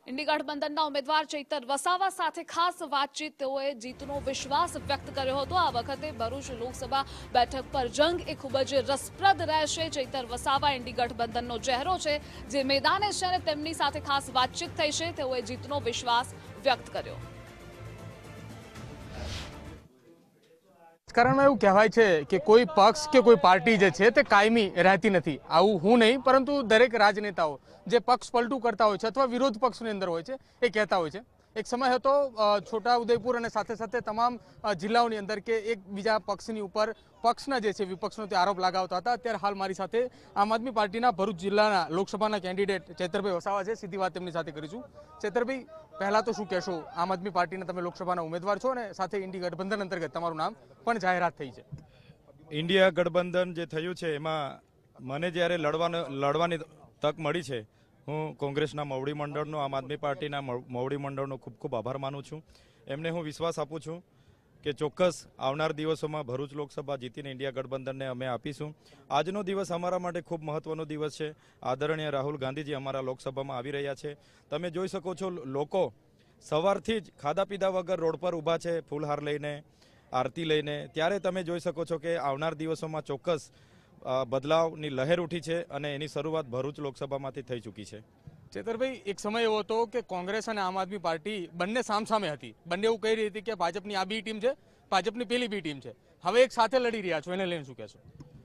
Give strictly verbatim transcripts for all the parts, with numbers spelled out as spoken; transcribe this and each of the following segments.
इंडी गठबंधनના ઉમેદવાર ચૈતર વસાવા સાથે ખાસ વાતચીત તેઓએ જીતનો વિશ્વાસ વ્યક્ત કર્યો હતો। આ વખતે ભરૂચ લોકસભા બેઠક પર જંગ એ ખૂબ જ રસપ્રદ રહેશે। ચૈતર વસાવા इंडी ગઠબંધનનો ચહેરો છે જે મેદાને છે અને તેમની સાથે ખાસ વાતચીત થઈ છે। તેઓએ જીતનો વિશ્વાસ વ્યક્ત કર્યો। રાજકારણમાં એવું કહેવાય છે કે કોઈ પક્ષ કે કોઈ પાર્ટી જે છે તે કાયમી રહેતી નથી। આવું હું નહીં પરંતુ દરેક રાજનેતાઓ જે પક્ષ પલટું કરતા હોય છે અથવા વિરોધ પક્ષની અંદર હોય છે એ કહેતા હોય છે। એક સમય હતો છોટાઉદેપુર અને સાથે સાથે તમામ જિલ્લાઓની અંદર કે એક બીજા પક્ષની ઉપર પક્ષના જે છે વિપક્ષનો તે આરોપ લગાવતા હતા। અત્યારે હાલ મારી સાથે આમ આદમી પાર્ટીના ભરૂચ જિલ્લાના લોકસભાના કેન્ડિડેટ ચૈતરભાઈ વસાવા છે। સીધી વાત તેમની સાથે કરીશું। ચૈતરભાઈ, પહેલા તો શું કહેશો? આમ આદમી પાર્ટીના તમે લોકસભાના ઉમેદવાર છો અને સાથે इंडी ગઠબંધન અંતર્ગત તમારું નામ પણ જાહેરાત થઈ છે। इंडिया गठबंधन જે થયું છે એમાં મને જ્યારે લડવાનો લડવાની તક મળી છે, હું કોંગ્રેસના મોવડી મંડળનો, આમ આદમી પાર્ટીના મોવડી મંડળનો ખૂબ ખૂબ આભાર માનું છું। એમને હું વિશ્વાસ આપું છું કે ચોક્કસ આવનાર દિવસોમાં ભરૂચ લોકસભા જીતીને इंडिया ગઠબંધનને અમે આપીશું। આજનો દિવસ અમારા માટે ખૂબ મહત્વનો દિવસ છે। આદરણીય રાહુલ ગાંધીજી અમારા લોકસભામાં આવી રહ્યા છે। તમે જોઈ શકો છો, લોકો સવારથી જ ખાધા પીધા વગર રોડ પર ઊભા છે, ફૂલહાર લઈને, આરતી લઈને। ત્યારે તમે જોઈ શકો છો કે આવનાર દિવસોમાં ચોક્કસ બદલાવની લહેર ઉઠી છે અને એની શરૂઆત ભરૂચ લોકસભામાંથી થઈ ચૂકી છે। ચેતરભાઈ, એક સમય એવો હતો કે કોંગ્રેસ અને આમ આદમી પાર્ટી બંને સામસામે હતી। બંને એવું કહી રહી હતી કે ભાજપની આ બી ટીમ છે, ભાજપની પેલી બી ટીમ છે। હવે એક સાથે લડી રહ્યા છો, એને લઈને શું કહેશો?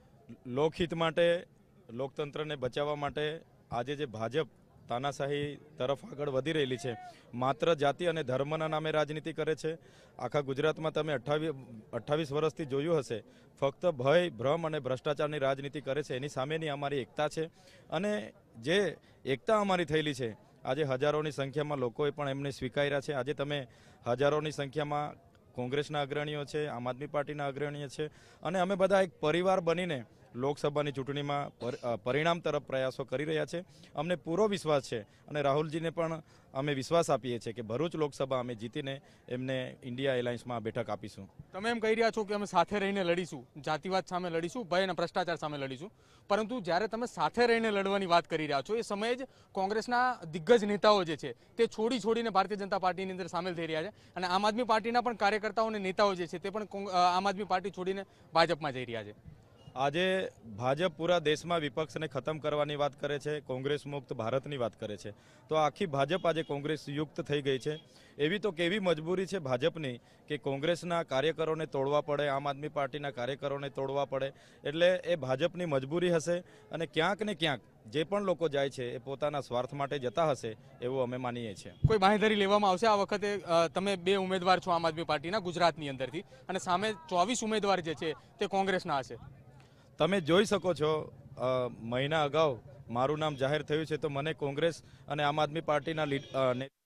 લોકહિત માટે, લોકતંત્રને બચાવવા માટે આજે જે ભાજપ તાનાશાહી તરફ આગળ વધી રહેલી છે, માત્ર જાતિ અને ધર્મના નામે રાજનીતિ કરે છે। આખા ગુજરાતમાં તમે અઠ્ઠાવીસ અઠ્ઠાવીસ વર્ષથી જોયું હશે, ફક્ત ભય, ભ્રમ અને ભ્રષ્ટાચારની રાજનીતિ કરે છે। એની સામેની અમારી એકતા છે અને જે એકતા અમારી થયેલી છે, આજે હજારોની સંખ્યામાં લોકોએ પણ એમને સ્વીકાર્યા છે। આજે તમે હજારોની સંખ્યામાં કોંગ્રેસના અગ્રણીઓ છે, આમ આદમી પાર્ટીના અગ્રણીઓ છે અને અમે બધા એક પરિવાર બનીને લોકસભાની ચૂંટણીમાં પરિણામ તરફ પ્રયાસો કરી રહ્યા છે। અમને પૂરો વિશ્વાસ છે અને રાહુલજીને પણ અમે વિશ્વાસ આપીએ છીએ કે ભરૂચ લોકસભા અમે જીતીને એમને इंडिया એલાયન્સમાં બેઠક આપીશું। તમે એમ કહી રહ્યા છો કે અમે સાથે રહીને લડીશું, જાતિવાદ સામે લડીશું, ભય અને ભ્રષ્ટાચાર સામે લડીશું, પરંતુ જ્યારે તમે સાથે રહીને લડવાની વાત કરી રહ્યા છો એ સમયે જ કોંગ્રેસના દિગ્ગજ નેતાઓ જે છે તે છોડી છોડીને ભારતીય જનતા પાર્ટીની અંદર સામેલ થઈ રહ્યા છે અને આમ આદમી પાર્ટીના પણ કાર્યકર્તાઓ અને નેતાઓ જે છે તે પણ આમ આદમી પાર્ટી છોડીને ભાજપમાં જઈ રહ્યા છે। આજે ભાજપ પૂરા દેશમાં વિપક્ષને ખતમ કરવાની વાત કરે છે, કોંગ્રેસ મુક્ત ભારતની વાત કરે છે, તો આખી ભાજપ આજે કોંગ્રેસ યુક્ત થઈ ગઈ છે। એવી તો કેવી મજબૂરી છે ભાજપની કે કોંગ્રેસના કાર્યકરોને તોડવા પડે, આમ આદમી પાર્ટીના કાર્યકરોને તોડવા પડે। એટલે એ ભાજપની મજબૂરી હશે અને ક્યાંક ને ક્યાંક જે પણ લોકો જાય છે એ પોતાના સ્વાર્થ માટે જતા હશે એવું અમે માનીએ છીએ। કોઈ બાંહેધરી લેવામાં આવશે? આ વખતે તમે બે ઉમેદવાર છો આમ આદમી પાર્ટીના ગુજરાતની અંદરથી અને સામે ચોવીસ ઉમેદવાર જે છે તે કોંગ્રેસના હશે। તમે જોઈ શકો છો, મહિના અગાઉ મારું નામ જાહેર થયું છે તો મને કોંગ્રેસ અને આમ આદમી પાર્ટીના